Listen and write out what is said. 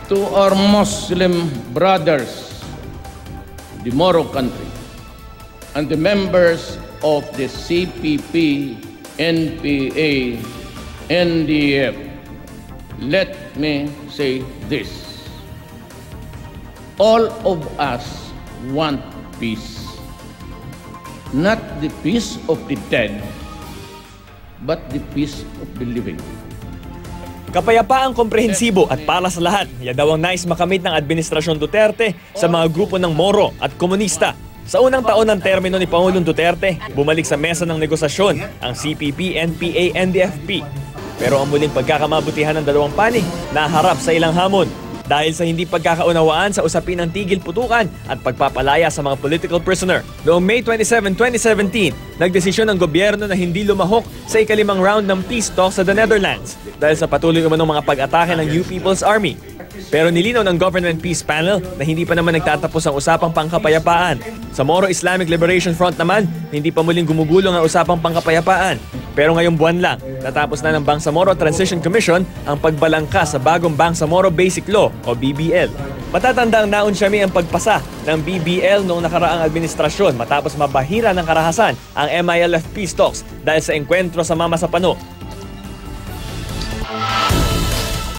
to our Muslim brothers, the Moro country, and the members of the CPP, NPA, NDF, let me say this. All of us want peace. Not the peace of the dead, but the peace of the living. Kapayapaang komprehensibo at para sa lahat, yan daw ang nais makamit ng Administrasyon Duterte sa mga grupo ng Moro at Komunista. Sa unang taon ng termino ni Pangulong Duterte, bumalik sa mesa ng negosasyon ang CPP, NPA, NDFP. Pero ang muling pagkakamabutihan ng dalawang panig naharap sa ilang hamon dahil sa hindi pagkakaunawaan sa usapin ng tigil putukan at pagpapalaya sa mga political prisoner. Noong May 27, 2017, nagdesisyon ng gobyerno na hindi lumahok sa ikalimang round ng peace talks sa the Netherlands dahil sa patuloy umanong mga pag-atake ng New People's Army. Pero nilinaw ng Government Peace Panel na hindi pa naman nagtatapos ang usapang pangkapayapaan. Sa Moro Islamic Liberation Front naman, hindi pa muling gumugulong ang usapang pangkapayapaan. Pero ngayong buwan lang, natapos na ng Bangsamoro Transition Commission ang pagbalangka sa bagong Bangsamoro Basic Law o BBL. Matatandang naunsyami ang pagpasa ng BBL noong nakaraang administrasyon matapos mabahira ng karahasan ang MILF Peace Talks dahil sa engkwentro sa Mama sa Pano.